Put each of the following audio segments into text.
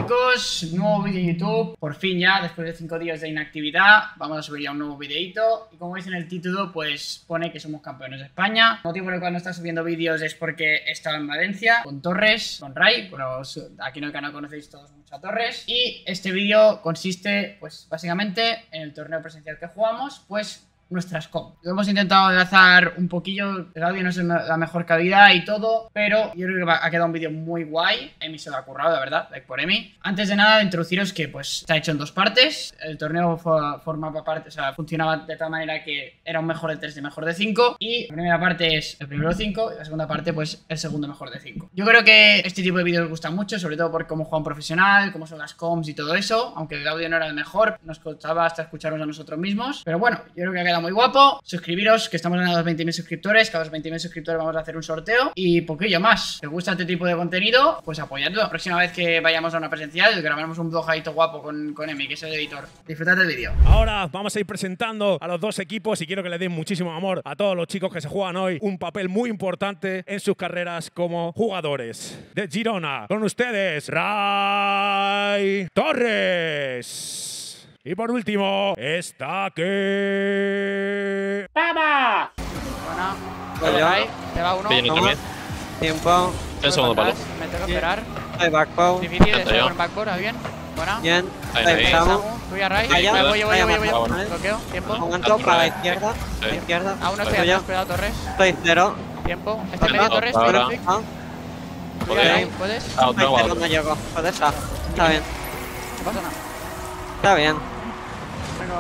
chicos, nuevo vídeo en YouTube. Por fin ya, después de 5 días de inactividad, vamos a subir ya un nuevo videito. Y como veis en el título, pues pone que somos campeones de España. El motivo por el cual no está subiendo vídeos es porque he estado en Valencia con Torres, con Ray. Bueno, aquí en el canal conocéis todos mucho a Torres. Y este vídeo consiste, pues básicamente, en el torneo presencial que jugamos, pues nuestras comp. Lo hemos intentado enlazar un poquillo. El audio no es la mejor calidad y todo, pero yo creo que ha quedado un vídeo muy guay. Emi se lo ha currado, de verdad, like por Emi. Antes de nada, introduciros que pues está hecho en 2 partes. El torneo formaba parte, o sea, funcionaba de tal manera que era un mejor de 3 y mejor de 5. Y la primera parte es el primero de 5 y la segunda parte, pues el segundo mejor de 5. Yo creo que este tipo de vídeos os gusta mucho, sobre todo por cómo juega un profesional, cómo son las comps y todo eso. Aunque el audio no era el mejor, nos costaba hasta escucharnos a nosotros mismos. Pero bueno, yo creo que ha quedado muy guapo. Suscribiros, que estamos ganando los 20.000 suscriptores. Que a los 20.000 suscriptores vamos a hacer un sorteo y poquillo más. Si os gusta este tipo de contenido, pues apoyadlo. La próxima vez que vayamos a una presencial grabaremos un vlogadito guapo con Emi, que es el editor. Disfrutad del vídeo. Ahora vamos a ir presentando a los dos equipos y quiero que le den muchísimo amor a todos los chicos que se juegan hoy un papel muy importante en sus carreras como jugadores. De Girona, con ustedes, Ray Torres. Y por último, está que... ¡Vamos! Bueno, ahí, te va uno. Bien, también. Tiempo. El segundo palo. Me tengo que esperar. Soy backbow. Difícil, Ya estoy está, con backboard, ¿bien? Buena. Bien. Ahí, Samu. Tú ya, Ray. Allá. Voy yo. Allá, Bloqueo, tiempo. Aguanto para la izquierda. Sí. La izquierda. Aún no estoy Soy yo. atrás, cuidado, Torres. Estoy cero. Tiempo. Está Venga, medio Torres, ahora. perfect. Ah, Tú ya, Ray, ¿puedes? Ah, estoy otro cero, guapo. no llego. Joder, está bien. No pasa nada. Está bien. Venga.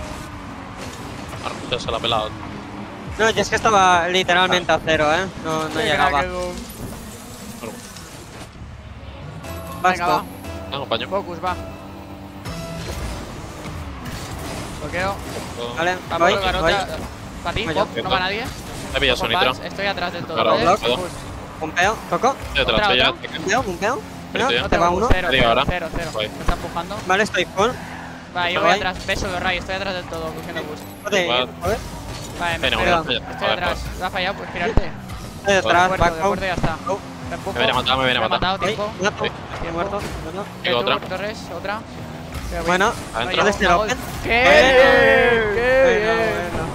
Ya se la ha pelado. No, yo es que estaba literalmente a cero, No llegaba. Venga, Vasco. va. Tengo paño. Focus, va. Bloqueo. Vale, Va, voy. garota. Para ti, Voy Pop, yo. no va nadie. He pillado su nitro. Estoy atrás del todo. Claro, ¿Puedes? puedo. Push. Pumpeo. ¿Toco? Detrás, Otra, ya. otra. Pumpeo. Pero tío. No te va tengo uno. cero, Digo ahora. cero. Voy. Me está empujando. Vale, estoy full. Va, yo Voy. voy atrás. Beso de Ray, estoy atrás del todo, cogiendo boost. Joder, Igual. joder. Vale, me Venga, espero. bueno, Estoy atrás. Va a fallar, pues girarte. Estoy detrás, De backbow. acuerdo, ya está. Oh. Te empujo. Me viene a matar, me viene a Me ha matar. matado, tiempo. Mato. Tiempo. Muerto. Bueno. Digo otra. Torres, otra. Bueno, Adentro. ¿puedes tirar open? ¡Qué Bueno.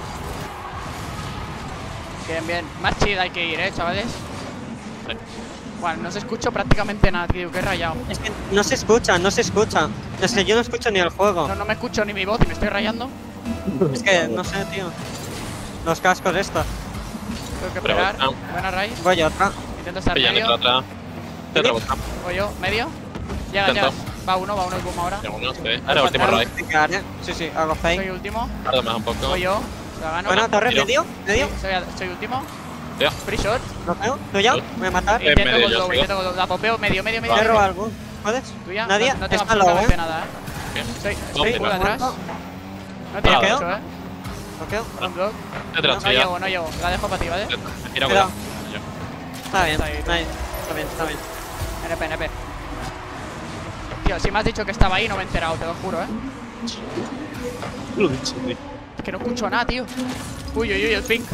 bien! Más chill hay que ir, chavales. Sí. Bueno, no se escucho prácticamente nada, tío, que he rayado. Es que no se escucha. Es que yo no escucho ni el juego. No me escucho ni mi voz y me estoy rayando. Es que no sé, tío. Los cascos estos. Tengo que Pero, esperar. ah. Buena Ray. Voy otra. Intento estar Pilla nitro medio. atrás. Te otra vuelta. Voy yo, medio. Llega. Intento. Va uno el boom ahora. Tengo uno, sí. Ahora último Ray. Sí, hago Soy fake. último. Ahora más un poco. Voy yo. La gano. Bueno, torre, Tiro. medio. Soy último. Ya. Free shot. ¿Lo veo? ¿Tuya? Sí. Voy a matar. En Intento medio con yo doble, sigo. intento con doble. La popeo medio. Voy a robar algo. ¿Puedes? ¿Tuya? Nadie. No tengo Está low, absolutamente nada, Bien. Soy No, full no. atrás. No Ah, tiene ¿qué? mucho, ¿Ok? Un block. Detrás, No ya. llego. La dejo para ti, ¿vale? Mira, cuidado. Está bien. Está ahí. Está bien. NP. Tío, si me has dicho que estaba ahí, no me he enterado, te lo juro, Lo he dicho, tío. Es que no escucho nada, tío. Uy, el ping.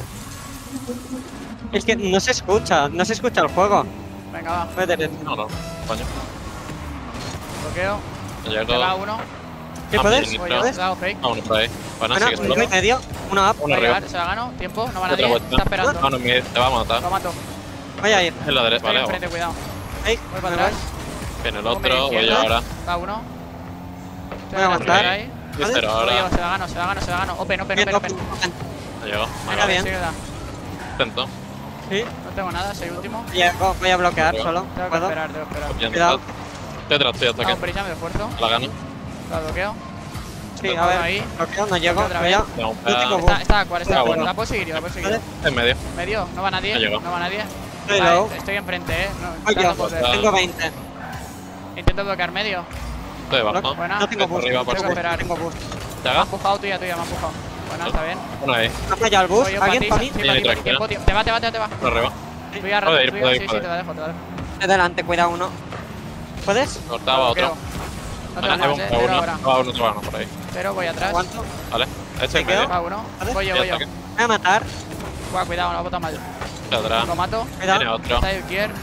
Es que no se escucha el juego. Venga, va. Puede tener. No, paño. Bloqueo. No Me llego. va uno. ¿Qué Ah, puedes? bien, Voy Nitro. yo, le hago fake. Ah, uno por ahí. Bueno, Bueno, sigue solo. uno y medio. Uno up. Uno Voy a arriba. llegar, se la gano. Tiempo, no va Otra nadie. vuelta. Está esperando. Ah, no, te va a matar. Lo mato. Voy a ir. En la derecha, Estoy vale. enfrente, cuidado. Fake. Voy para Me atrás. Viene el Luego medio otro, voy yo izquierda. ahora. Va uno. Voy a aguantar. Ahí. Yo espero Voy yo, ahora. se la gano. Open. Bien, No open. No llego. Venga, bien. bien. Intento. Sí. No tengo nada, soy último. Voy a bloquear Arriba. solo. Tengo que ¿Puedo? esperar. Bien, Cuidado. detrás, estoy hasta Hago aquí. prisa, me esfuerzo. La gano. La bloqueo. Sí, a Ahí. ver. Bloqueo, no llego. Otra Voy vez. a. Tengo un No tengo pedazo. boost. Está cuál, está Ah, cuál. bueno. La puedo seguir yo, ¿Vale? En medio. Medio, no va nadie. No llego. No va nadie. Estoy Vale, low. estoy enfrente, No, Voy yo. tratando de- Tengo 20. Intento bloquear medio. Estoy debajo. Buena. No tengo boost. Arriba, por Tengo que esperar. Tengo boost. ¿Te Me ha haga? empujado tuya, me ha empujado. Buena, está bien. Uno ahí. ¿Ha fallado el boost? Voy yo para ¿Alguien ti, para mí? sí, Viene para ti, tranquila. tiempo. Te va. Uno arriba. Voy a Puede ir, rato, puede sí, ir, te puede la dejo. De delante, cuidado uno. ¿Puedes? Cortaba otro. No tengo Vale, más, va cero uno. ahora. Va uno, va uno por ahí. Cero, voy atrás. Aguanto. Vale. Este en ¿Me quedo? medio. Va uno. ¿Vale? Voy yo. Ya está aquí. Voy a matar. Cuidado, no bota mal. Está atrás. Lo mato. Viene Cuidado. otro. Está el kier.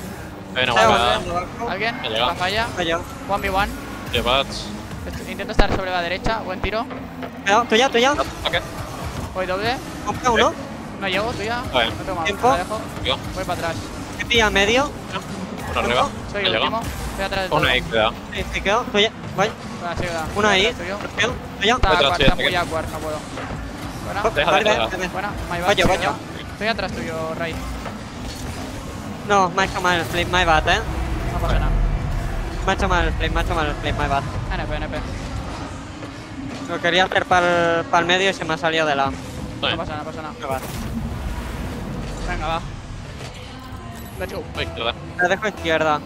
Hay una Teo, guapa. ¿Alguien? Me llega. La falla. Fallo. 1v1. Llevats. Intento estar sobre la derecha. Buen tiro. Cuidado, tuya, tuya. Ok. Voy doble. Compra uno. No llego, tuya. A ver. No tengo más. Tiempo. La dejo. Yo. Voy para atrás. Te pilla medio. Uno arriba. Soy Me el llega. último. Estoy atrás del todo. Una ahí, cuidado. Sí, te quedo. Tuya. Voy. Vale, sí, da. Una ahí. Tuyo. Tuyo. Tuya. Está Detrás, aquar, sí, está te muy quedo. aquar, no puedo. Buena. Deja, Vale, deja. vale. Buena. My bad. Vaya, sí, vaya. da. Estoy atrás tuyo, Ray. No, me ha hecho mal el flip, my bad, No pasa nada. Me ha hecho mal el flip, my bad. NP. Lo quería hacer para el medio y se me ha salido de lado. No pasa nada, My bad. Venga, va. Let's go. Uy, cuidado. La dejo izquierda.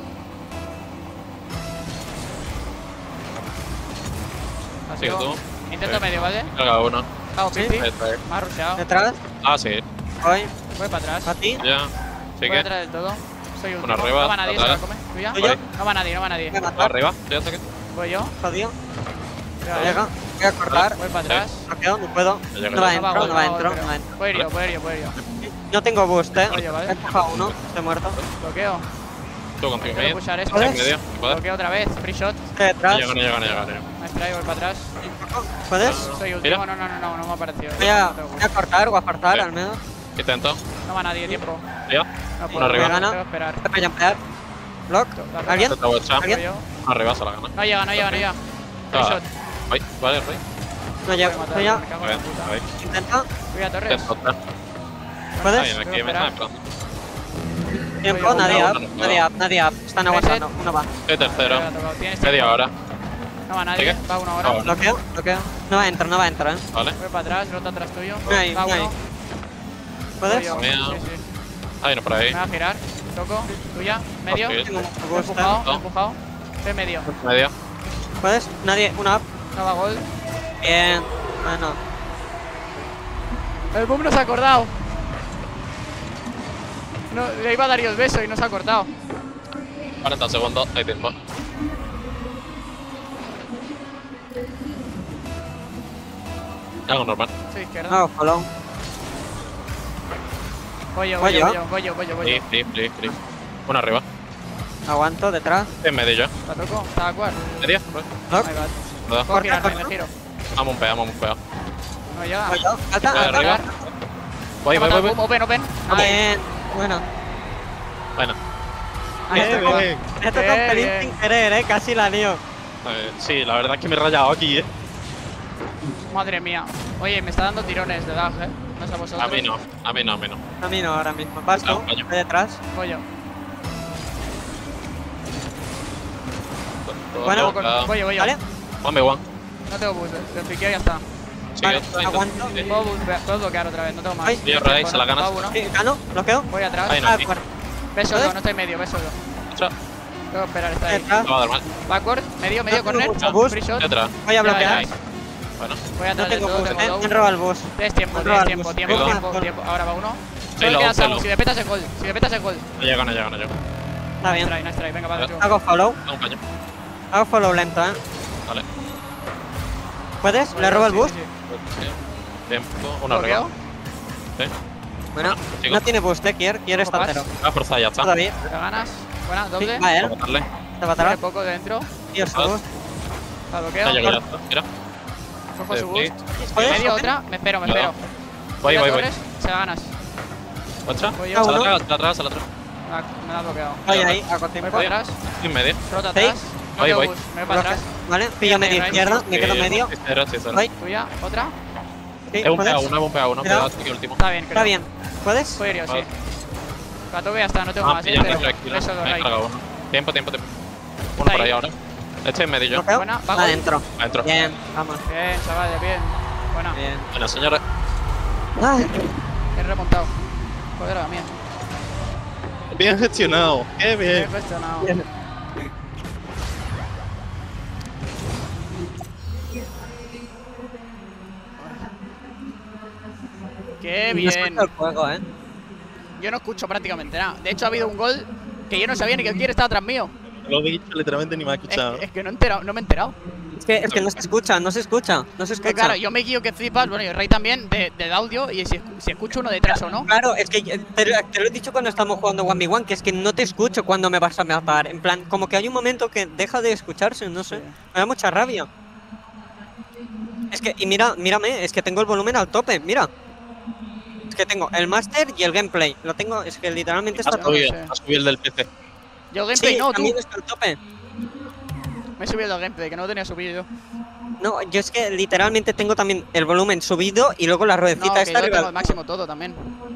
Así Sigue que tú. intento medio, ¿vale? Carga uno. Hago Sí. 50. Ahí está. Me ha rusheado. Detrás. Ah, sí. Voy. Voy para atrás. A ti. Ya. Voy Sigue. atrás del todo. Soy último. arriba, No va nadie, se atrás. la come. ¿Tuya? Tuyo. No va nadie. Me Uno matar. arriba. Ya está aquí. Voy yo. Jodido. Cuidado. Llega. Voy a cortar. Voy para atrás. No quedo, no puedo. Me llega. No va No dentro, no va dentro, no va dentro. Puedo ir yo, puedo ir yo. No tengo boost, Oye, vale. He empujado uno, estoy muerto. Bloqueo. Tú contigo Quiero medio. pushar esto. En medio. ¿Puedes? Bloqueo otra vez. Free shot. Estoy detrás. No llega. Nice try, voy para atrás. ¿Puedes? Soy Mira. último. No me ha parecido. Voy a, No tengo voy a cortar o a apartar Vale. al menos. Intento. No va nadie, tiempo. Ya. No Uno puedo. arriba. Me gana. Tengo que esperar. Voy a jumpear. Block. ¿Alguien? Intento watcha. ¿Alguien? Voy yo. Uno arriba se la gana. No llega. Free Ah. shot. Ay, vale, rey. No Voy a llego. matar, Estoy ya. me cago A en ver, la puta. a ver. Intenta. Voy a Torres. Intento otra. ¿Puedes? Alguien aquí me está esperando. Tiempo, Voy, nadie voy, up. voy. Nadie up. Están aguantando. Uno va. Soy tercero. Me ha tocado. Tienes Media tiempo. hora. No va nadie. ¿Sigue? Va uno ahora. Ah, bueno. Bloqueo. No va a entrar, Vale. Voy para atrás, rota atrás tuyo. Ahí, Va ahí. uno. ¿Puedes? Voy yo. Mía. Sí. Hay uno por ahí. Me va a girar. Toco. Tuya. Medio. Ok. Tengo mucho He boost, empujado. No. He empujado. Estoy medio. Medio. ¿Puedes? Nadie. Una up. No va gol. Bien. Bueno. El boom no se ha acordado. No, le iba a dar yo el beso y no se ha cortado. 40 segundos. Hay tiempo. Algo normal. Soy izquierda. No, follow. Voy yo. Free. Uno arriba. Aguanto detrás. En medio yo. La toco. Está a cuar. Medio. Block. My bad. ¿Verdad? Puedo girarme, corta. me giro. Vamos un peo. No llega. Voy yo. Alta, Voy alta. arriba. Voy. Open. Nice. Bien. Bueno. Bueno. Nice, toco. Me toca un pelín Bien. sin querer, casi la lío. Sí, la verdad es que me he rayado aquí, Madre mía. Oye, me está dando tirones de lag, No sé a vosotros. A mí no. A mí no, ahora mismo. Vas tú, Ah, coño. de detrás. Voy yo. Bueno, Voy yo. ¿Vale? One by one. No tengo boost. Lo piqueo y ya está. Sigue. Vale, aguanto. Puedo bloquear otra vez, no tengo más. Ay. Tío, Ray, se la ganas. Va uno. Sí, gano, bloqueo. Voy atrás. Ay, no. Ah, aquí. fuera. Ve solo, ¿Puedes? no estoy medio, ve solo. Otra. Tengo que esperar, está ahí. Detrás. No va a dar mal. Backward, medio, No tengo corner. mucho boost. Free shot. Detrás. Voy a bloquear. Ahí. Bueno. Voy No atrás del tengo todo, boost, tengo me low. han robado el boost. Tienes tiempo, Me han robado el tiempo. boost. Ahora va uno. Sí, Solo low, queda sí, Samu, low. si me petas el gol. No llega. Está bien. Nice try, venga, va, tú. Hago follow. Da un caño. Hago follow lento, Vale. ¿Puedes? ¿Le robo el Sí, boost? sí, sí. Sí. Tiempo. Uno ¿Bloqueo? arriba. Sí. Bueno, Sigo. no tiene boost, Quiere Ojo, estar cero. Va a forzar, ya está. Todavía. ¿Te ganas? Buena, Sí, doble. va él. Vamos a matarle. Te Tiene matará. poco dentro. Tío, su Ah. boost. La No bloqueo. llega, ya está. Mira. Cojo su boost. ¿Puedes? Medio otra. Me espero. Voy. Voy. Se la ganas. ¿Otra? Voy Se yo. la uno. traga, se la traga, se la traga. Ah, me la has bloqueado. Voy ahí, hago Voy tiempo. para atrás. Y en medio. Rota Seis. atrás. No Voy, tengo voy. boost. Me voy para atrás. Vale, pillo medio Right. izquierda, me quedo medio. Sí, cero. Voy. Tuya. Otra. Sí, Es un ¿puedes? PA1, es un PA1. Cuidado. Cuidado, que último. Está bien, creo. Está bien. ¿Puedes? Puedo ir yo, sí. Vale. La toque ya está, no tengo Ah, más. pilla, Pero tranquilo. eso lo Me he right. cargado uno. Tiempo. Uno Está por ahí. ahí ahora. Este en medio yo. ¿Bloqueo? Buena, va gol. Adentro. Adentro. Bien, vamos. Bien, chavales, bien. Buena. Bien. Bueno, señores. Ay, He remontado. Joder, la mía. Bien gestionado. Qué He cuestionado. Qué no bien. escucho el juego, Yo no escucho prácticamente nada. De hecho, ha habido un gol que yo no sabía ni que el Kier estaba atrás mío. Lo he dicho, literalmente ni me ha escuchado. Es que no me he enterado. Es que no se escucha, no se escucha. Que claro, yo me guío que flipas, bueno, y el Rey también, del audio, y si escucho uno detrás o no. Claro, es que te lo he dicho cuando estamos jugando 1v1, que es que no te escucho cuando me vas a matar. En plan, como que hay un momento que deja de escucharse, no sé. Me da mucha rabia. Es que, y mírame, es que tengo el volumen al tope, mira. Es que tengo el máster y el gameplay. Lo tengo, es que literalmente está todo. Ha subido el del PC. Yo el gameplay Sí, no, tú. también está al tope. Me he subido el gameplay, que no lo tenía subido yo. No, yo es que literalmente tengo también el volumen subido y luego la ruedecita No, que esta yo tengo arriba. al máximo todo también.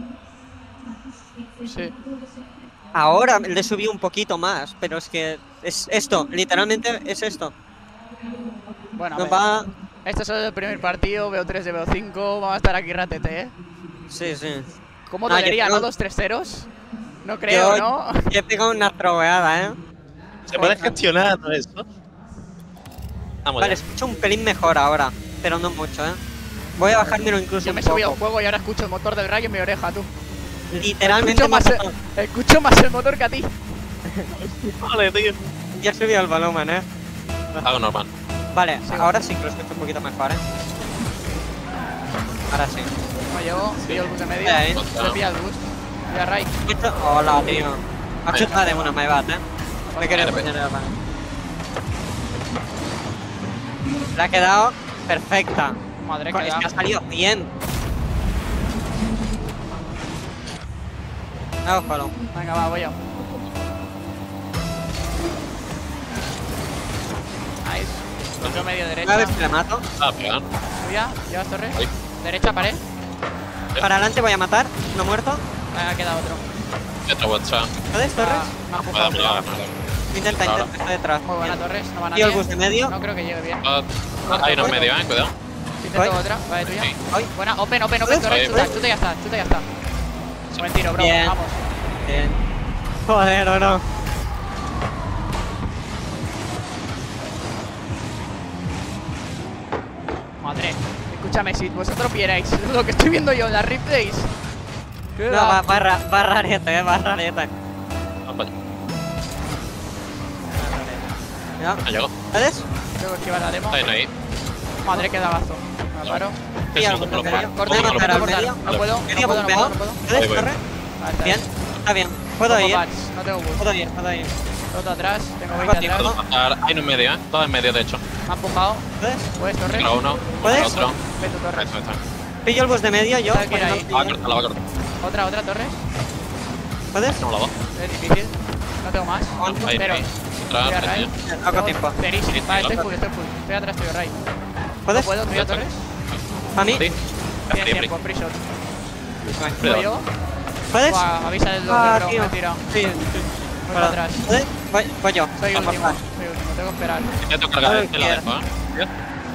Sí. Ahora le subí un poquito más, pero es que es esto, literalmente es esto. Bueno, a No ver. va. Este es el primer partido, veo 3 de veo 5. Vamos a estar aquí ratete, ¿eh? Sí, sí. ¿Cómo No, dolería, yo no? creo- 2 3 ceros. No creo, ¿no? Yo he pegado una troveada, ¿Se puede gestionar todo esto? Vamos Vale, ya. escucho un pelín mejor ahora, pero no mucho, Voy a bajármelo incluso Yo me he un subido al poco. juego y ahora escucho el motor del Rayo en mi oreja, tú. Literalmente Escucho más el motor que a ti. Vale, tío. ya subí el volumen, Algo normal. Vale, Sí. ahora sí que lo escucho un poquito mejor, Ahora sí. No llego, pillo el bus de medio. Ahí. Se pilla el bus. Pilla Ray. Hola, tío. Ha chutado de una my bad, Me quería Vale, poner la ha quedado perfecta. Madre Es que que ha salido 100. Ójalo. Venga, va, voy yo. Nice. Otro medio A derecha. ver si le mato. Ah, pegan. Tuya, llevas torre. Ahí. Derecha, pared. Para adelante voy a matar. No muerto. Ha quedado otro. Otra WhatsApp. ¿Puedes, Torres? Me ha Puede empujado. hablar, cuidado. Intenta, Claro. está detrás. Muy buena Torres, no van a Y el bus de medio. No creo que llegue bien. Hay uno en medio, cuidado. Intento Voy. otra, vale, tuya. Sí. Ay. Buena, open, ¿Puedes? Torres, Ahí, chuta, voy. chuta, ya está, chuta, ya está. Buen tiro, bro, Bien. vamos. Bien. Joder, o no. Madre, escúchame, si vosotros vierais lo que estoy viendo yo en las replays. No, va rarete, va rarete. Vale. ¿Ya? Ha llegado. ¿Puedes? Tengo que esquivar la demo. Está ahí. Madre, qué dagazo. Me paro. Sí, Eso, algo ¿cómo lo que puedo? veo. Corta, ¿Cómo lo corta, puedo? corta. medio. No puedo, no Medio puedo, no bombeado. puedo. ¿Puedes? Ahí voy. Corre. Vale, está Bien. Está bien. Puedo Tengo ir. bats, no tengo bus. Puedo ir, puedo ir. Todo atrás, tengo Algo 20 así, atrás. Puedo matar. Hay uno en medio, Todo en medio, de hecho. Me ha empujado. ¿Puedes? ¿Puedes, Torres? Tengo uno. ¿Puedes? Otro. Ve tu Torres. Ahí está. Pillo el bus de medio yo. Está aquí, porque no ahí. pillo. La va a cortar, la va a cortar. Otra Torres. ¿Puedes? No la va. Es difícil. No tengo más. Ahí, Pero. ahí. Voy a Otra, Ray. ahí. Poco tiempo. Cerísimo. Sí, Vale, sí, estoy lo- full, estoy full. Estoy atrás tuyo, Ray. No ¿Puedes? puedo, tuya, Torres. ¿Para mí? Sí. Tienes Free, tiempo, free shot. free. Voy yo. ¿Puedes? Buah, avisa del doble, Ah, bro. tío. Me he tirado. Sí. Voy para atrás. ¿Puedes? Voy yo. Soy Vamos, último, va. tengo que esperar. Intento cargar Ay, este, la bien. dejo, Bien.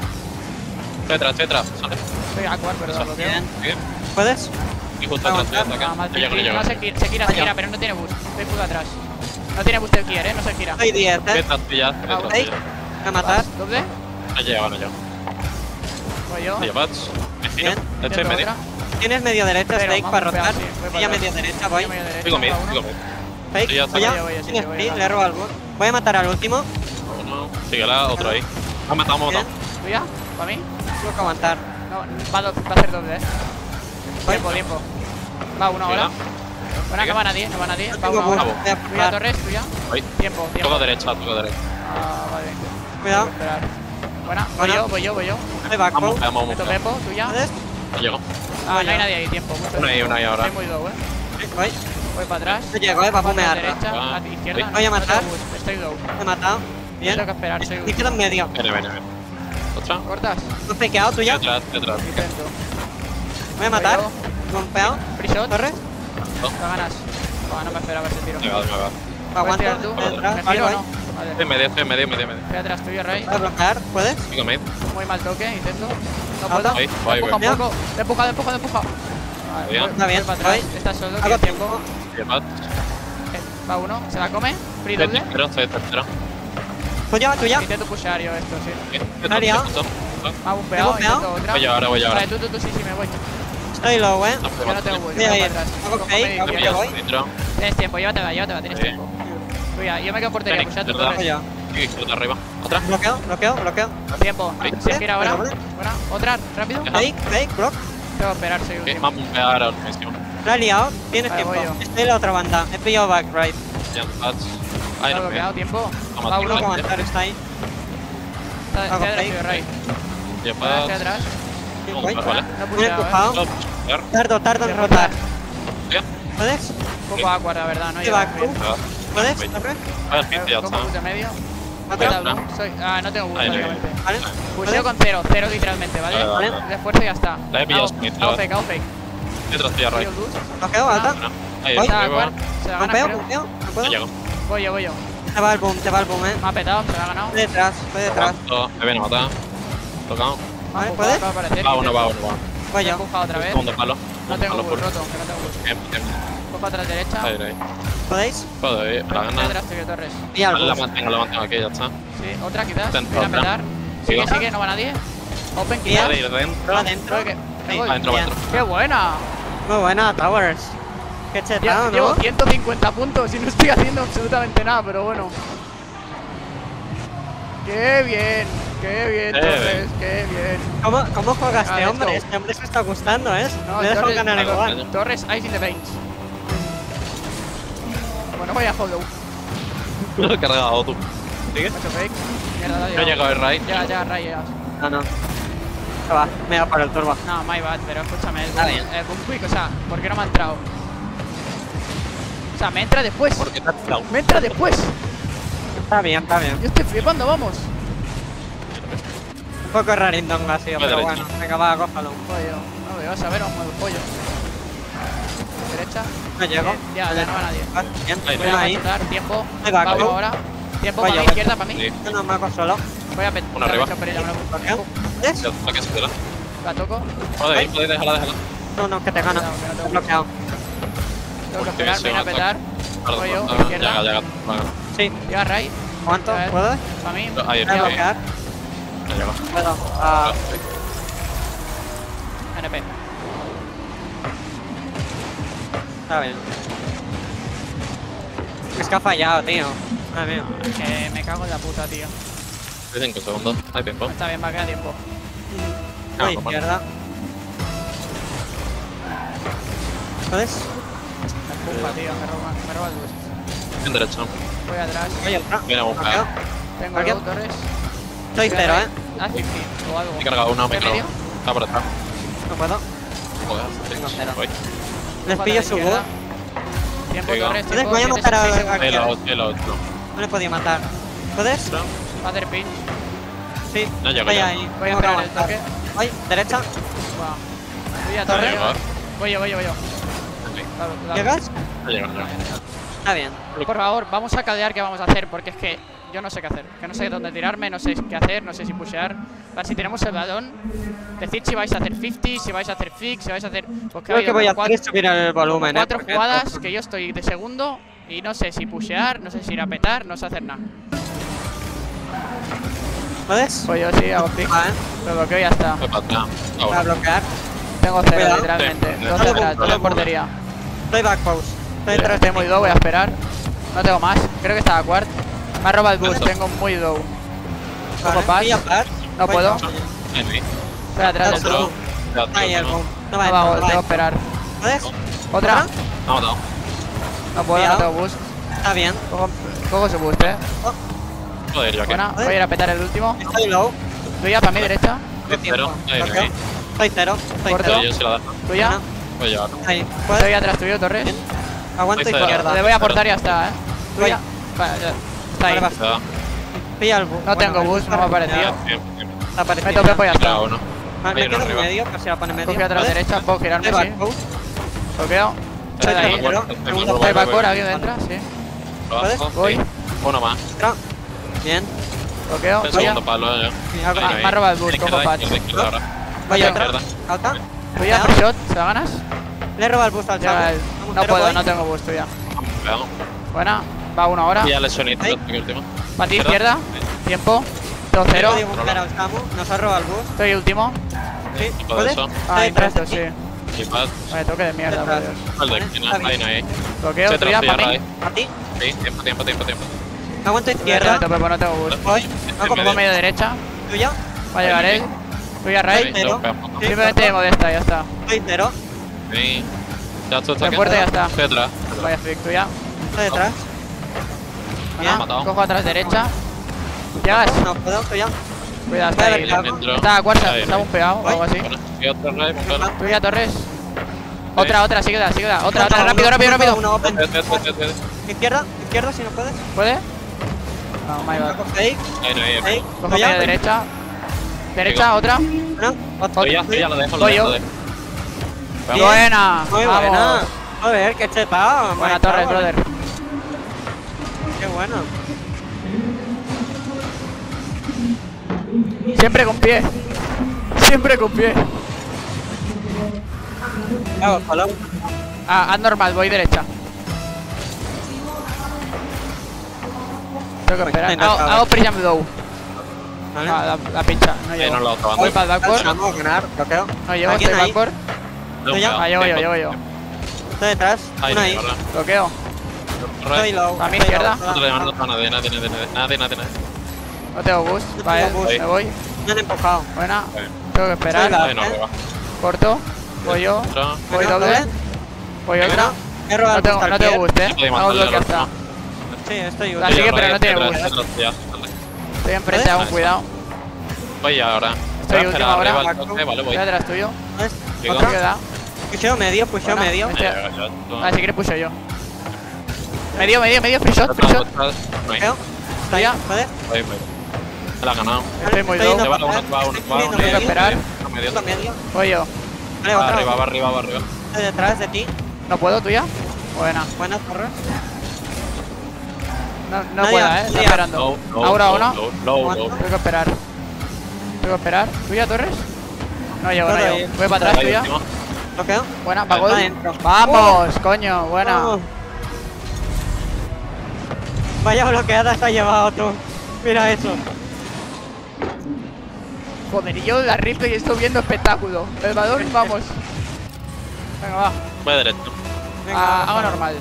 Estoy detrás, sale. Soy Aquar, pero lo bloqueo. Bien. Bien. ¿Puedes? Y justo atrás de Ah, ataque. mal No llego, no Kier. llego. No se gira, pero no tiene boost. Estoy full atrás. No tiene boost el Kier, no se gira. Soy 10, Estoy detrás tuya, estoy detrás Ey. tuya. ¿Me a matar? Vas, ¿doble? No llego, no llego. Voy yo. No llego, Bats. Me giro. Bien. Estoy en Intento medio. otra. Tienes medio derecha, Pero, Snake, vamos, para rotar. sí, voy para Ella atrás. medio derecha, voy. Yo medio derecha, Sigo mid, va uno. sigo mid. Fake, Sí, ya está. voy a. Voy yo, sí, Tienes voy free, yo. le robo algo. Voy a matar al último. Uno. Síguela, otro ahí. Me ha matado, me ha matado. ¿Tuya? ¿Para mí? Tengo que aguantar. No, va a ser doble, Voy. Tiempo. Va uno ahora. Buena, no va nadie, no va nadie. No Va tengo uno ahora. bus, voy a Tuya, apuntar. Torres, tuya. Ahí. Tiempo. Toco derecha, toco derecha. Ah, vale. Cuidado. Tengo que esperar. Buena, Buena. voy yo. Voy back, Vamos, bro. vamos, Meto vamos. Pepo, tuya. ¿Puedes? No llego. Ah, Voy no hay yo. nadie ahí, tiempo. Una ahí ahora. Estoy muy low, Voy. Voy para atrás. No llego, va a pumear. Derecha, Ah, a ti, izquierda. voy. Voy a no matar. tengo boost, estoy low. Me he matado. Bien. Tengo que esperar, soy Y queda en medio. Viene, viene, viene. Otra. ¿Cortas? ¿No has pequeado tuya? Detrás, detrás. Intento. Voy a matar. Voy Golpeado. Free shot. Torres. Lo ganas. Ah, no me esperaba ese tiro. Me va, me va. Aguanto. ¿Puedes tirar tú? Detrás. ¿Me Vale, tiro o voy. no? Vale. Estoy en medio, estoy en medio, medio, medio. Estoy atrás tuyo, Ray. Voy a bloquear. ¿Puedes? Sigo mid. Muy mal toque, intento. No Ahora. puedo. Ahí, Me voy, empuja voy. un poco. Le he empujado. Vale, Bien. voy Está bien, para atrás. voy. Estás solo, Hago tienes tiempo. tiempo. Bien, Bats. Va uno, se la come. Free Estoy doble. tercero, estoy tercero. Tuya, tuya. Intento pushear yo esto, sí. Bien. Mario. Me ha bumpeado, ¿Te he bumpeado? intento otra. Voy ahora, voy ahora. Vale, tú, sí, me voy. Estoy low, No, Yo no tengo bus, Voy yo a voy ir. para atrás. Hago Cojo fake, medio hago izquierda. voy. Dentro. Tienes tiempo, llévatela, tienes Sí. tiempo. Tuya, yo me quedo en portería, Fénix, pushea tu ¿verdad? torres. Ya. Y izquierda arriba. Otra. Bloqueo. Tiempo. Ahí. Se gira ahora. Vale. Buena. Otra, rápido. Ajá. Fake, block. Tengo que esperar, soy Ok, último. vamos a pegar al mismo. La he liado. Tienes Vale, tiempo. voy yo. Estoy en la otra banda. He pillado back right. Ya, touch. Ahí Está no bloqueado, me. tiempo. Toma, Va toma. Tengo uno. que aguantar, está ahí. Está Hago atrás, fake. soy right. Ya Vale, estoy puedes. atrás. Voy. Vale. No he Un pusheado, empujado. Stop. Ver. Tardo en Cierro rotar. Ya. ¿Puedes? Un poco aqua, la verdad, no Sí, lleva back bien. two. Ya. ¿Puedes? Wait. ¿Torre? A ver, hit ya Como está. bus de medio. Mate. Ya. Boom. No tengo bus, Ahí, ahí. básicamente. ¿Vale? Pusheo con cero literalmente, ¿vale? Vale, vale. De esfuerzo y ya está. La he pillado Hago Smith, hago ¿no? fake, hago fake. Detrás tuya, Pillo right. el boost. Bloqueo, alta. Bueno, ahí, Voy. Está arriba. aqua. Se la gana, Bombeo, creo. ¿No puedo? Ya llego. Voy yo. Te va el boom. Me ha petado, se la ha ganado. Voy detrás. Aguanto. Me viene a matar. Tocado. ¿Vale? ¿Puedes? Acaba de aparecer. Va uno, va uno, va. Voy Me he yo. empujado otra vez. Segundo palo. No tengo Palo bus, full. roto, que no tengo bus. Bien, bien. Cojo atrás derecha. Ahí, ahí. ¿Podéis? Puedo ir, la Estoy gana. atrás, Tuyo Torres. Y al Vale, la bus. mantengo aquí, ya está. Sí, otra quizás. Dentro, Viene a otra. petar. Sigue, Sigo. sigue, no va nadie. Open Bien. quizás. Puede ir dentro. Adentro. Creo que- Sí. voy. Adentro, Bien. adentro. ¡Qué buena! Muy buena, Towers. Qué chetado, Llevo ¿no? 150 puntos y no estoy haciendo absolutamente nada, pero bueno. ¡Qué bien! Torres! ¡Qué bien! ¿Cómo juega este let's hombre? go. Este hombre se está gustando, ¿eh? No, Le dejo Torres- ganar Claro, igual. claro. Torres, Ice in the Veins. Bueno, voy a follow. Lo he cargado tú. ¿Sigue? He hecho fake. Mierda, No he llegado el right. Ya, rayas. No. Se va, me va para el turbo. No, my bad, pero escúchame. Está bien. El boom quick, o sea, ¿por qué no me ha entrado? O sea, me entra después. ¿Por qué te has tirado? Me entra después. Está bien. Yo estoy flipando, vamos. Un poco rarindongo ha sido, Voy pero derecha. bueno. Venga, va, cójalo. Pollo. No me vas a ver, vamos el pollo. Derecha. No llego. Ya no va nadie. Va, Bien, Ahí, Voy a ahí. machutar, tiempo. Ahí va, Vamos ¿no? ahora. Tiempo Vaya, para mí, vaya. izquierda para mí. Sí. No, me hago solo. Voy a petar. Uno arriba. Bloqueo. ¿Ves? Ya, ¿a qué se te da? La toco. Puede ir, puede ir, déjala. No, que te gana. Cuidado, que no tengo Bloqueado. Tengo que Porque esperar, se viene a va a petar. Perdón, Voy yo, perdón. izquierda. Llega. Sí. Llega right. ¿Cuánto? A ver. ¿Puedo? Para mí. Ahí, Voy a ahí. bloquear. Ya llega. Puedo. Ah, NP. está bien. Es que ha fallado, tío. Madre mía. Que me cago en la puta, tío. 5 segundos. Hay tiempo. Está bien, va a quedar tiempo. Ah, Voy normal. izquierda. ¿Puedes? Me empuja, tío. Me roba el boost. En derecha. Voy atrás. Voy atrás. Viene a buscar. Bloqueo. Tengo ¿Para qué? low, Torres. Estoy Voy a cero, right. ¿eh? Ah, 50 o algo. He cargado uno, me he ¿De medio? cargado. Está por atrás. No puedo. Joder, Tengo cero. voy. Les Ojo a pillo la su izquierda. bot. Tiempo, Venga. Torres. Puedes, Tiempo. voy a tienes matar a- 6 segundos. El otro. No le podía matar. ¿Puedes? Va a hacer pin. Sí. No llego Voy ya. ahí. Voy a Tengo que esperar el aguantar. toque. Voy, derecha. Voy a No torre. llego. Voy yo. ¿Llegas? No llego, no llego. Está bien. Por favor, vamos a cadear qué vamos a hacer, porque es que yo no sé qué hacer. Que no sé dónde tirarme, no sé qué hacer, no sé si pushear. Para si tenemos el balón, decid si vais a hacer 50, si vais a hacer fix, si vais a hacer. Pues Creo que voy a hacer es subir el volumen, 4 porque jugadas esto- que yo estoy de segundo y no sé si pushear, no sé si ir a petar, no sé hacer nada. ¿Puedes? Pues yo sí, hago fix. Vale. Lo bloqueo y ya está. Voy para atrás. Voy a Ahora. bloquear. Tengo 0 Cuidado. literalmente. Sí. 12 atrás, 2 en portería. Estoy back pose. Estoy Pero estoy muy low, voy a esperar. No tengo más. Creo que estaba cuart. Me ha robado el boost, tengo muy low. Cojo pass. Voy a par. No Voy puedo. a- Ahí. Estoy atrás del Otro. todo. Ahí el boom. No va a No va, entrar, tengo que esperar. ¿Puedes? Otra. ¿Otra? Me ha matado. No puedo, no Cuidado. tengo boost. Está bien. Cojo su boost, Joder, yo aquí. Buena, voy a ir a petar el último. Estoy low. Tuya para mi derecha. Estoy cero. Ahí, Bloqueo. ahí. Estoy cero. Estoy Corto. cero. Yo se la dejo. Tuya. Buena. Voy a llevar. Ahí. Estoy ¿Puedes? atrás tuyo, Torres. Aguanto Estoy cero. izquierda. Le voy a aportar y ya está, Tuya. Voy. Vale, ya. Está ahí. Vale, vas. Ya. Pilla el boom. No tengo boost, no me ha aparecido. Bien, bien. Está apareciendo. Me toqué, pues ya He está. cargado uno. Vale, me Hay uno quedo en arriba. medio, por si la pone en medio. Cogí atrás a la ¿Puedes? derecha, puedo girarme, Estoy sí. back pose. Bloqueo. Estoy Ahí. back pose. Segundo Estoy pose. backward aquí dentro, sí. ¿Puedes? Voy. Uno más. Entra. Bien. Bloqueo. El Tuya. segundo palo, ya. Cuidado con- Ahí, ahí. me ha robado el boost, Izquierda, cojo patch. izquierda, izquierda ahora. Voy a Izquierda. entrar. Alta. Tuya, Cuidado. free shot. ¿Se la ganas? Le he robado el boost al Ya, chavo. no puedo, no tengo boost tuya. Cuidado. Buena. Va uno ahora. Y ya le sonito, Ahí. el último. Para ti, izquierda. Tiempo. Tengo Cero. 0. Al chavo. Nos ha robado el boost. Estoy último. Sí. Tipo de ¿Puedes? eso. Ah, Estoy detrás de intento, ti. sí. Y pad. Vale, toque de mierda, por Detrás. Dios. El de Vale, esquina. está bien. Ahí, ahí. Bloqueo, Se tuya, transfía, para mí. ahí. ¿A ti? Sí, tiempo. Aguanto Yo te izquierda. meto, pero no tengo boost. Voy. Pongo medio. medio derecha. Tuya. Va a llegar él. Tuya, Ray. Cero. Sí, Simplemente de modesta, ya está. Estoy cero. Sí. Ya estoy De fuerte, ya está. Estoy atrás. Vaya flick, tuya. Estoy detrás. Buena. matado. Cojo atrás derecha. ¿Llegas? No puedo, tuya. Cuidado, está Vale, ahí. claro. Dentro. Está a cuarta, Ahí, está bumpeado o algo así. Bueno, y otro rey, póngalo. Tuya, Torres. Otra, síguela. Otra, rápido. Uno open. Espérate. Izquierda si no puedes. ¿Puede? No, my bad. Cojo fake. Ahí. Fake. Cojo media derecha. Derecha, otra. Una. Otra. Ya lo dejo, Voy yo. Bien. Buena. Muy Vamos. buena. Joder, qué chetado. Buena my Torres, God. brother. Qué bueno. Siempre con pie. Hago follow. Haz normal, voy derecha. Tengo que esperar. Hago pre-jump low. Vale. La pincha, no Ahí llego. no la otra Voy banda. para el backboard. Vamos a ganar, bloqueo. No llego, ¿Alguien estoy ahí? backboard. ya. Llego yo. Estoy detrás. Ahí, Una ahí. Bloqueo. Estoy low. A mi estoy izquierda. low. Nadie. No tengo boost. No Vale, tengo boost. me voy. Me han empujado. Buena. Bien. Tengo que esperar. Soy la- Ahí no, arriba. Corto. Voy yo. Otro. Voy Venga, doble. doble. Voy otra. He robado No tengo, el no tengo boost. boost, Sí, podemos Hago darle bloque al hasta. otro. Sí, estoy La sigue, pero no tiene Detrás, boost. detrás, ya, dale. Estoy enfrente, aún Nice. cuidado. Voy ahora. Estoy Espera, última hora. arriba el toque, vale, voy. Estoy detrás tuyo. Digo. Otro queda. Pusheo medio, pusheo Buena. medio. Este- Ya, esto. Vale, si quieres pusho yo. Medio, free shot. No hay. Bloqueo. Está ahí, Ya. ¿puedes? Voy. Se la ha ganado. Estoy muy Estoy low. no- Lleva uno, Tengo que esperar. Medio. Otro medio. Voy yo. Vale, Va otra. arriba, va arriba. Estoy detrás de ti. ¿No puedo, tuya? Buena. Buenas torres. No Nadie, puedo, nadie. Está esperando. Ahora uno. Low. Tengo que esperar. ¿Tuya, Torres? No llego, no Todo llego. bien. Voy para atrás, tuya. Bloqueo. Buena, para gol. Adentro. Vamos, coño, buena. Oh. Vaya bloqueada se ha llevado tú. Mira eso. Joder, y yo la rifle y estoy viendo espectáculo. El balón, vamos. Venga, va. Voy derecho. Hago normal.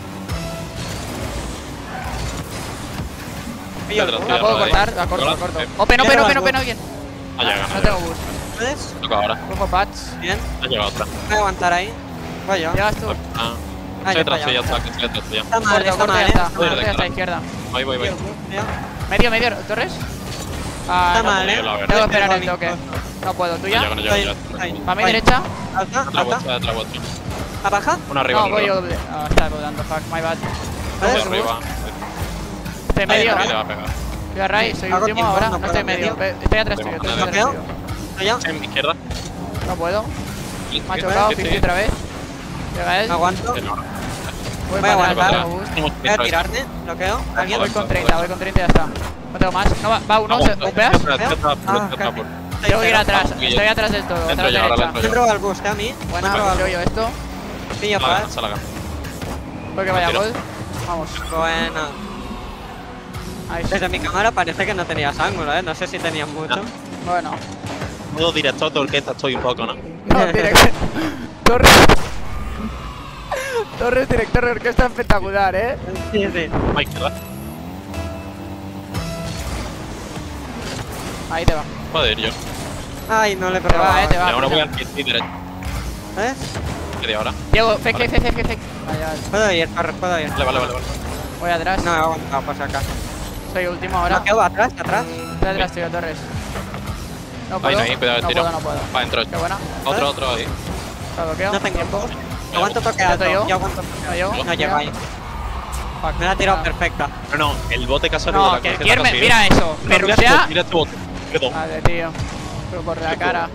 Pillo el Detrás, boost. La puedo ahí. cortar, la corto. Sí. Open, alguien. Ha llegado. No tengo boost. ¿Puedes? Toca ahora. Cojo pads. Bien. Ha llegado otra. Voy a aguantar ahí. Voy yo. Llegas tú. Ah. Ah, Estoy ya detrás, está, ya ya está. Estoy detrás, ya. Está mal, Corto, está corto, mal, ya está. Voy Corto, ya está, derecha. izquierda. Voy. Pillo el boost, tío. Medio, Torres. Está No, mal, la verdad. tengo que esperar el Tengo toque. mi- No puedo, No ¿tuya? llego, Estoy- Para mi Voy. derecha. Alta, Otra alta. vuelta. ¿A baja? Una arriba. No, voy yo doble. Está dando, fuck, my bad. ¿Puedes? Arriba. Estoy Ahí medio. le va a pegar. Estoy a Ray, soy Hago último tiempo, ahora. no No estoy puedo, medio. medio. Estoy atrás tuyo, estoy atrás Bloqueo. tuyo. Estoy yo. En mi izquierda. No puedo. Me ha Que chocado, sí. 50 otra vez. Llega él. Aguanto. Que no. Voy Voy a para atrás, aguantar. tengo boost. Voy a tirarme. Bloqueo. ¿Alguien? Voy con 30 y ya está. No tengo más. No, va uno, ¿bombeas? Tengo que ir atrás, estoy atrás del todo, Entro atrás yo, ahora derecha. entro Me yo. droga el boost, a mí. Buena, Me droga el creo yo esto. boost. Pillo Se la gana, fast. se la gana. Porque vaya Tiro. gol. Vamos. Bueno. Ahí sí. Desde mi cámara parece que no tenías ángulo, ¿eh? No sé si tenías mucho. Bueno. Modo director de orquesta estoy un poco, ¿no? No, director. Torres. Torres, director de orquesta espectacular, ¿eh? Sí, sí. Mike, ¿verdad? Ahí te va. Puedo ir yo. Ay, no le Te va, te va. Ahora voy mira. al pit derecho. ¿Ves? Media hora. Diego, fake. Vaya, Puedo ir, Torres, puedo ir. Vale. voy atrás. No, he aguantado, por si acaso. Soy último ahora. Bloqueo atrás, atrás. Estoy atrás tuyo, Torres. No puedo. Ahí, cuidado, no tiro. puedo, no puedo. Va, entro. Qué buena. Otro ahí. Lo bloqueo. No tengo tiempo. Aguanto toque ¿Ya estoy alto. yo? Yo aguanto. No llego. No llego ahí. Fuck. Me la ha tirado Ah. perfecta. No, el bote que ha salido de No, la que cruceta Kierme, casi, mira eso. Mira Perusea. este bote. Quedó. Vale, tío. Pero por la cara.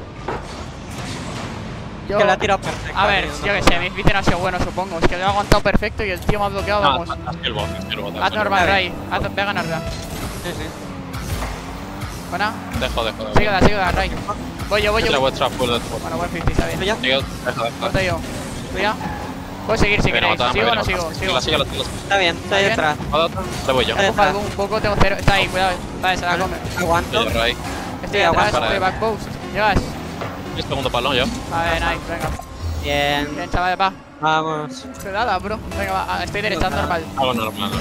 Yo, Que la ha tirado perfecta. a ver, tío, yo no. que sé, mi vice no ha sido bueno, supongo. Es que lo he aguantado perfecto y el tío me ha bloqueado, Ah, vamos. ha sido el bote. Haz normal, Ray. Ve a ganarla. Sí, sí. Buena. Dejo. Síguela, Ray. Voy yo. Entre vuestra full de Bueno, buen 50, está bien. ¿Tuya? Dejo. Corto yo. ¿Tuya? Puedo seguir si queréis. ¿Sigo o no sigo? Sigo. Síguela. Está bien, estoy bien? detrás. Le voy yo. Está Cojo algún un poco, tengo cero. Está ahí, cuidado. Vale, se la come. Aguanto. Yo, Ray. Estoy Sí, atrás, aguanta. estoy back post. ¿Llegas? Y segundo palón yo. Vale, nice, venga. Bien. Bien, chavales, va. Vamos. Cuidado, bro. Venga, va. Estoy derechando normal. Hago normal.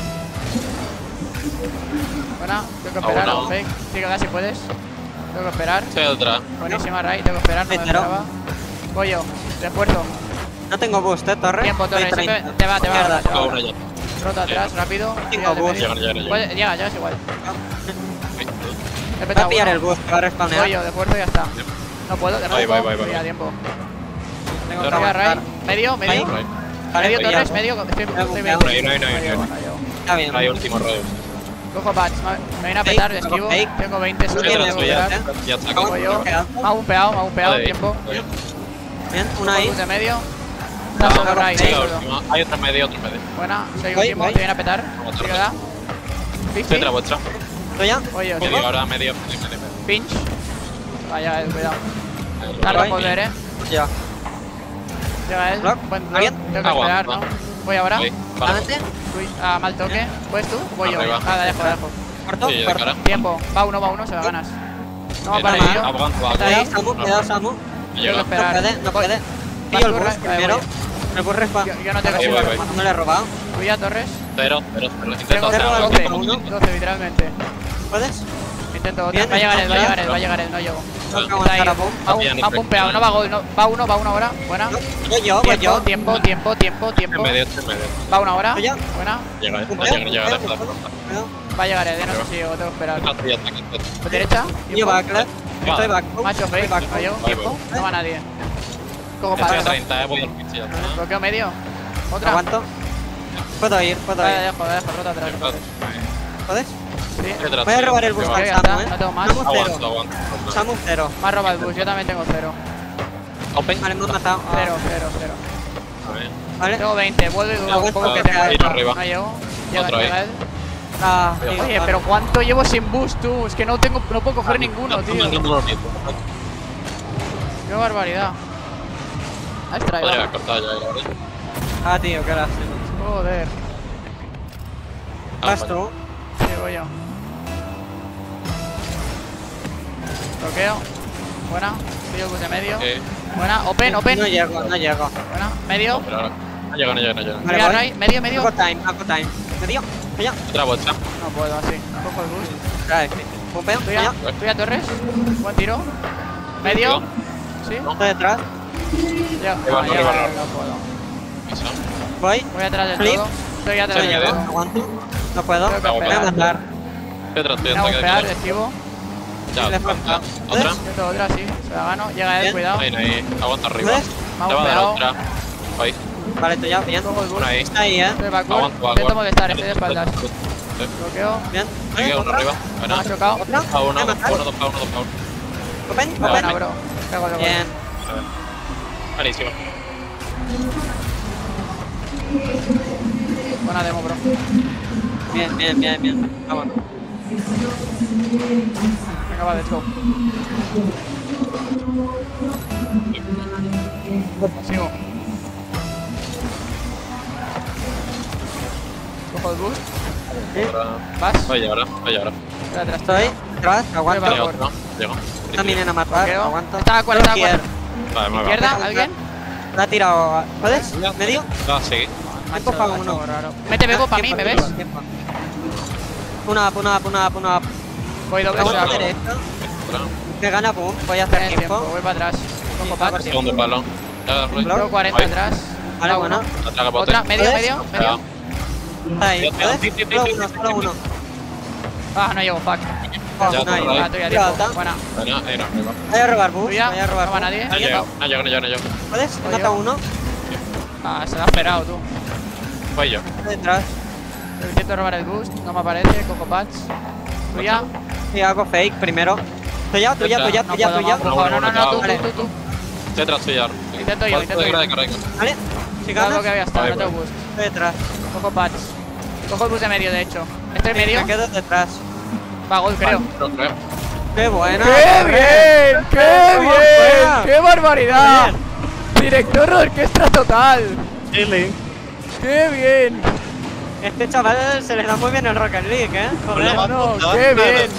Buena. Tengo que esperar. uno. Fake. Sigue, si puedes. Tengo que esperar. Estoy otra. Buenísima, Ray. Tengo que esperar. No me Entero. esperaba. Voy yo. Refuerzo. No tengo boost, Torres. Tiempo, Torres. Estoy 30. Te va. Mierda. Hago una ya. Rota atrás, rápido. Tengo Tírate boost. medio. Llega. Llegas igual. He Voy a petado pillar uno. el boost, va a Voy respawnear. yo, de fuerza y ya está. No puedo, de Voy, nuevo. voy. Ya, tiempo. Tengo que Venga, aguantar. Ray. Medio. Ahí. Medio, Vale, Torres, ya. medio. Estoy No, medio. no, no, no. llego. Está bien. Hay último rollo. Cojo patch. Me viene a petar, Fake, esquivo. fake. Tengo 20 solo. Estoy Tengo atrás que tuya. esperar. Ya está. Vamos, Voy yo. quedando. Me hago un peado, tiempo. Bien, una ahí. De medio. Una solo Ray. Sí, la solo. última. Hay otro medio. Buena. Soy Voy, último. voy. Te viene a petar. Vamos, Sigue, Torres. da. Estoy otra vuestra. ¿Tuya? Voy yo. Medio ahora, medio. Pinch. Vaya, cuidado. Ahí. Tarda en volver, Ya. Llega él. Block. Buen block. ¿Alguien? Tengo que esperar, Aguanta. ¿no? Voy ahora. Voy. Vale. Adelante. Uy, mal toque. ¿Puedes tú? Voy yo. Arriba. Dejo. Corto. Sí, de Corto. cara. Tiempo. Va uno, se va ganas. No va Bien, para ahí, medio. aguanto, Está ahí. Cuidado, Samu. Cuidado, Samu. Tengo que Llega. No esperar. puede, no puede. Vas Pillo el tú, boost Ray. primero. Voy. El boost respa. Yo no tengo Ahí voy, seguro. voy. No le he robado. Tuya, Torres. Cero. Tengo Intento hacer 12, algo. 12 literalmente. ¿Puedes? Intento otra. Bien, Va a llegar él, bien. no llego. Tengo que Está ahí. aguantar a Boom. Ha pumpeado, no va gol. Va uno ahora. Buena. Voy yo. Tiempo. En medio. Va una hora. Tuya. Buena. Llega. Cuidado. Va a llegar él, no sé si tengo que esperar. Por derecha. Yo Tiempo. backlet. Estoy back. Macho Estoy fake. back. No llego. Tiempo. No va nadie. Cojo Estoy a para. 30, voy al pitch ya. Bloqueo medio. Otra. Aguanto. Puedo ir. Dejo. Rota atrás. ¿Puedes? Sí. Voy a robar el boost Vale, al ya Samu, está, no tengo más. Samu cero. Aguanto. Samu cero. Me ha robado el bus, yo también tengo 0. Open. Vale, me han matado. 0. Vale. Tengo 20, vuelvo y dudo un Aguanta, poco que aguanta, tengo. ahí arriba. No llego. Otro ahí. Llega él. Ah, Oye, Oye, pero ¿cuánto llevo sin boost tú? Es que no puedo coger ninguno, tío. Qué barbaridad. Has traído. Ya, cortado ya. Ah, tío, qué lástima. Joder. Vas tú. Llego yo. Bloqueo. Buena. Pillo el bus de medio. Buena. Open. No llego. Buena. Medio. No llega. Vale, Mira, voy. Ray. Medio. Hago time. Medio. Tuya. Otra vuelta. No puedo así. Cojo el bus. Trae. Pumpeo. Tuya. Tuya, Torres. Buen tiro. Medio. Sí. Estoy detrás. Ya. va, Ya, arriba, no puedo. Eso. Voy. Voy atrás del Flip. todo. Estoy atrás Sí, del ya todo. Aguanto. No puedo. Tengo que Me voy a esperar. matar. Estoy Me hago atrás. pegar, esquivo. Ya, Le falta. otra. Intento otra, sí. Se la gano. Llega él, Bien. cuidado. Ahí. Aguanta arriba. ¿Puedes? Me hago Te va a dar pegado. otra. Ahí. Vale, tuya. Bien. Cojo el bus. Una ahí. Está ahí, Estoy backward. Aguanto. Intento molestar, estoy de espaldas. Bloqueo. Bien. Llegué uno arriba. Me Buena. ha chocado. Otra. A uno, Me dos, matar. uno. Open. Buena, bro. Pego de gol. Bien. Buenísimo. Buena demo, bro. Bien. Vámonos. Venga, va, let's go. Sigo. Cojo el boost. Vas. Voy ahora. Estoy atrás. Estoy detrás. Aguanto. Vale. Llega otro. Llego. También en a matar. Bloqueo. Aguanto. Está a 40, Bloquear. Vale, me va. ¿Izquierda? ¿Alguien? La ha tirado. ¿Puedes? ¿Medio? Ah, sí. Me he cogido Macho, uno. raro. Mete bebo para mí, ¿me ves? Tiempo. Una up. Voy doble Vamos a saco. hacer esto. Otra. Que gana, boom. Voy a hacer Tienes tiempo, tiempo. voy para atrás. Cojo patch. Segundo palo. Ya, Roy. Tengo 40 Ahí. atrás. Vale, Va bueno. uno. Atraca bote. Otra, medio. Ya. Está ahí. Ya, ¿Puedes? sí, sí, sí, Solo sí, uno, sí, solo sí. uno. Ah, no llego, fuck. Oh, Ya, no hay. Torres. Ah, tuya, Tira tiempo. alta. Buena. Buena. Ahí no, arriba. Voy a robar bus. Tuya. Voy a robar No va bus. nadie. No llego. No llego. ¿Puedes? He Voy matado yo. uno. Ah, se lo ha esperado tú. Voy yo. Estoy detrás. Intento robar el boost, no me aparece, cojo patch. Tuya. Y hago fake primero. Tuya. No puedo, por favor, no, tú. Estoy detrás tuya. Intento yo. Vale. Si Claro ganas, que había estado, Ahí no tengo voy. boost. estoy detrás. Cojo patch. Cojo el boost de medio, de hecho. Estoy en medio. Me quedo detrás. Va, gol, creo. Creo. ¡Qué buena! bien! ¡Qué Vamos, fuera. ¡Qué barbaridad! Director de orquesta total. ¡Qué bien! Este chaval se le da muy bien el Rocket League, ¿eh? Joder. Hola, No, puta, qué nada. bien.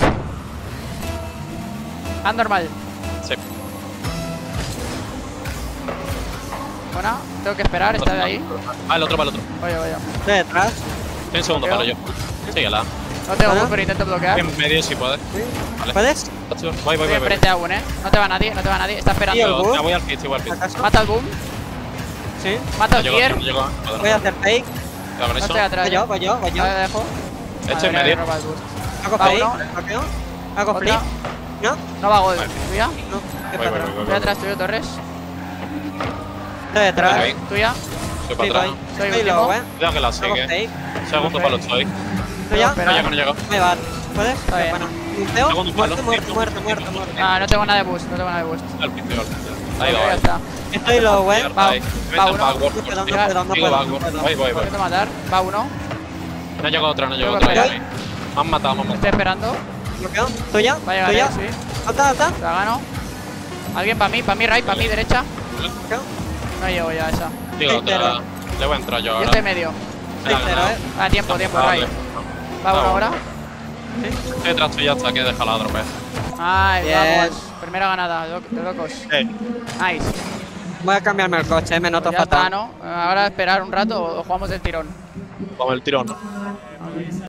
Anda normal. Sí. Buena. Tengo que esperar, está de ahí. Ah, el otro, va el otro. Voy. Estoy detrás. Un segundo, Bloqueo. palo yo. Síguela. No tengo Bueno. bus, pero intento bloquear. En medio si puedes. Vale. ¿Puedes? Voy. Estoy enfrente a Boom, No te va nadie, Está esperando. el bus? Ya voy al pitch, voy al pitch. ¿Acaso? Mata al Boom. Sí. Mata al No Kier. llego. Voy a hacer fake. Cuidado con No eso. estoy atrás. Voy yo. Vale, dejo. Hecho en Madre, medio. roba el boost. Hago Va fake. uno. Bloqueo. Hago Otra. flip. ¿No? No va Gold. Tuya. No. ¿Qué Voy. pasa? Estoy atrás, tuyo, Torres. Estoy detrás. Vale. Tuya. Estoy Sí, para atrás. voy. Soy Estoy último. low, Cuidado que la Hago sigue. fake. Segundo palo estoy. ¿Tuya? Espera. No llego. Me va. ¿Puedes? Está bien. Bueno. Limpeo. Segundo palo. Muerto. Ah, no tengo nada de boost. Al pitch, Ahí Ya va. está. Estoy low, Va uno. No puedo. Voy. Intento matar. Va uno. No llegó otra. Tengo que esperar. Me han matado. Estoy esperando. Bloqueo. ¿Tuya? Va a llegar ¿Tuya? él, sí. Alta. La gano. Alguien para mí, right, para mí, derecha. Bloqueo. No llego ya a esa. Digo, Entero. le voy a entrar yo Yo ahora. estoy medio. Me la ha Entero, ganado. Ah, tiempo, right. Vale. Va uno Ah, ahora. Estoy detrás tuya hasta que deja la otra vez. Ay, Bien. vamos. Primera ganada de locos. Nice. Voy a cambiarme el coche, me noto Ya fatal. está, ¿no? Ahora esperar un rato o jugamos el tirón. Vamos el tirón.